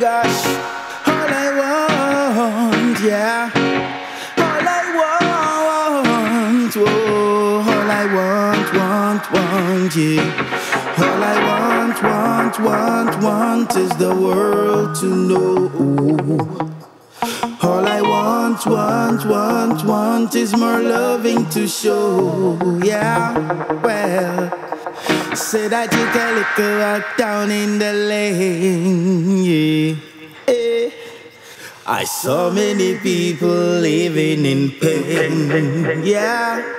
gosh, all I want, yeah. All I want, oh, all I want, yeah. All I want is the world to know. All I want is more loving to show, yeah. Well, say that you can look walk down in the lane, yeah. I saw many people living in pain, yeah.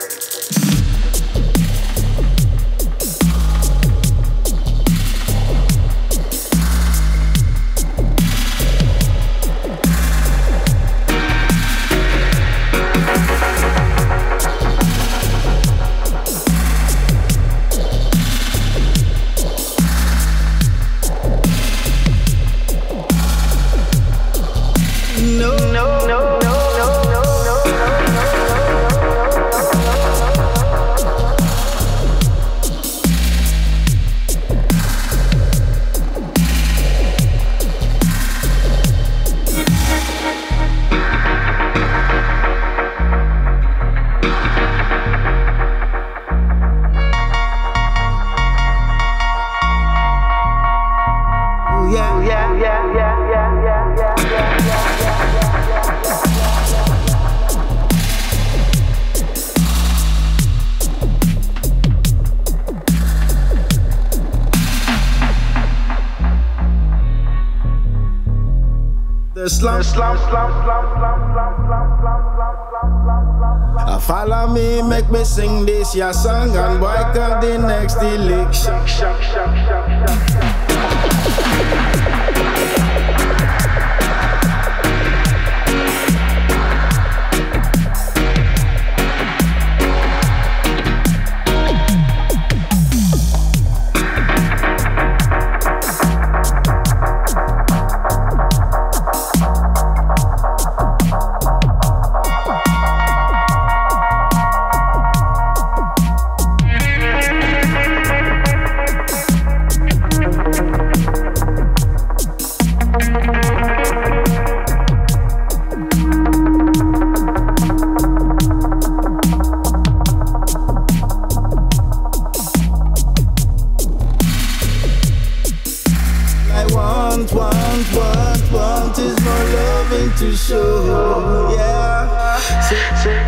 Follow me, make me sing this your song, and boy come the next election. Want is more loving to show, yeah.